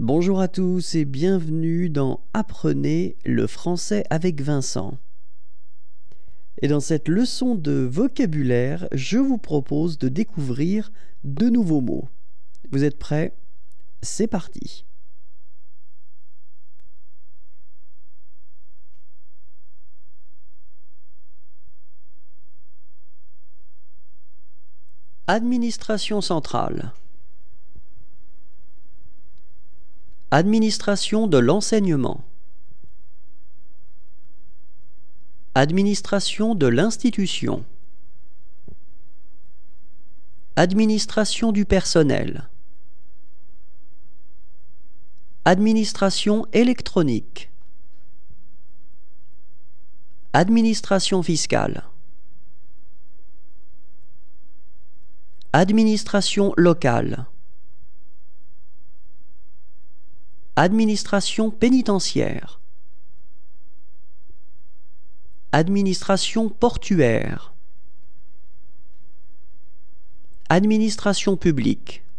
Bonjour à tous et bienvenue dans Apprenez le français avec Vincent. Et dans cette leçon de vocabulaire, je vous propose de découvrir de nouveaux mots. Vous êtes prêts? C'est parti. Administration centrale. Administration de l'enseignement. Administration de l'institution. Administration du personnel. Administration électronique. Administration fiscale. Administration locale. Administration pénitentiaire. Administration portuaire. Administration publique.